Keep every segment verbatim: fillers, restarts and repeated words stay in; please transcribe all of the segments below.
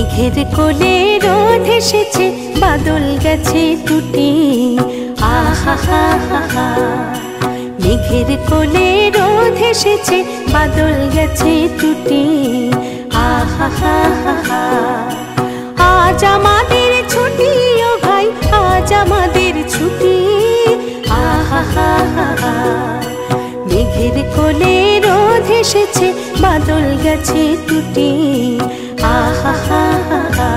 মেঘের কোলে রোদ এসেছে, বাদল গেছে টুটি। আহা হা হা হা, মেঘের কোলে রোদ এসেছে, বাদল গেছে টুটি। আহা হা হা হা, আজ আমাদের ছুটি ও ভাই, আজ আমাদের ছুটি। আহা হা হা হা, মেঘের কোলে রোদ এসেছে, বাদল গেছে টুটি। আহা হা হা হা,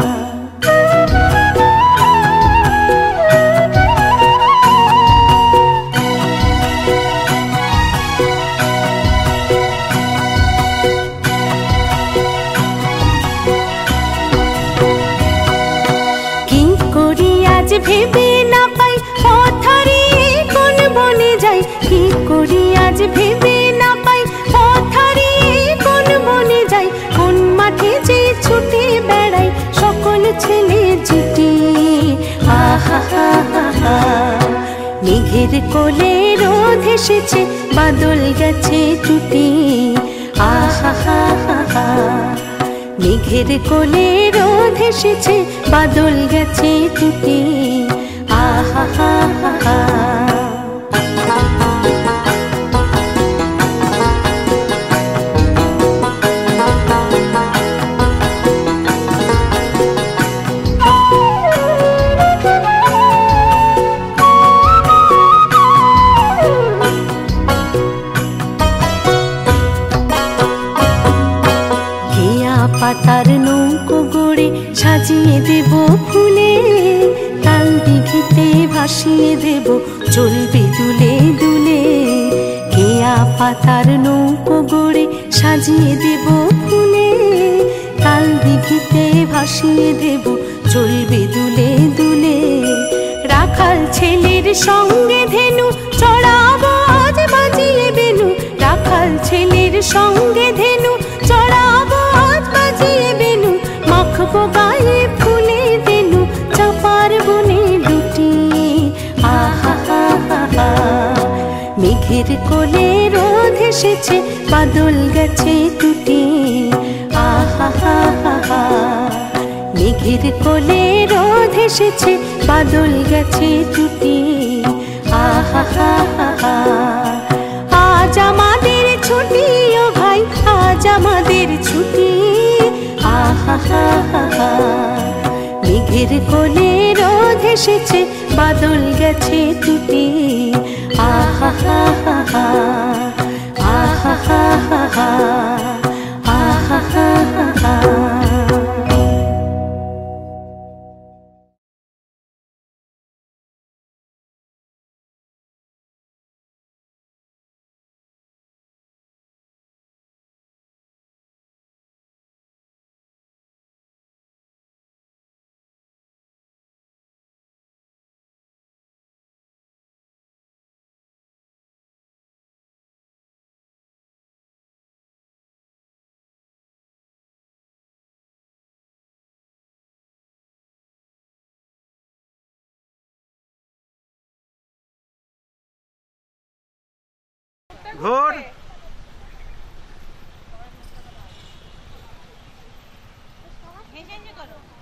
কি করি আজ ভেবে না পাই, পথ হারিয়ে কোন বনে যাই। কি করি আজ ভেবে না পাই, পথ হারিয়ে কোন বনে যাই। কোন মাঠে যে ছুটে বেড়াই সকল ছেলে জুটি। আহা হা হা হা, মেঘের কোলে রোদ এসেছে, বাদল গেছে টুটি। আহা হা হা হা, মেঘের কোলে রোদ এসেছে, বাদল গেছে টুটি। আহা হা হা হা, পাতার নৌকো গড়ে সাজিয়ে দেব ফুলে, তাল দিঘিতে ভাসিয়ে দেব চলবে দুলে দুলে। কেয়া পাতার নৌকো গড়ে সাজিয়ে দেব ফুলে, তাল দিঘিতে ভাসিয়ে দেব চলবে দুলে দুলে। রাখাল ছেলের সঙ্গে ধেনু চড়াবো আজ বাজিয়ে বেনু। রাখাল ছেলের সঙ্গে ধেনু চড়াবো আজ বাজিয়ে বেনু। মাখবো গায়ে ফুলে দেনু, চাপার বনে দুটি। আহা হা হা হা, মেঘের কোলে রোদ এসেছে, বাদল গেছে টুটি। আহা হা হা হা, মেঘের কোলে রোদ এসেছে, বাদল গেছে টুটি। আহা হা হা হা, আজ আমাদের ছুটি ও ভাই, আজ আমাদের ছুটি। আহা হা হা হা, মেঘের কোলে রোদ এসেছে, বাদল গেছে টুটি। আহা হা হা হা, আহা হা হা হা, আহা হা হা হা। ঘোর ঘেঁষে করো।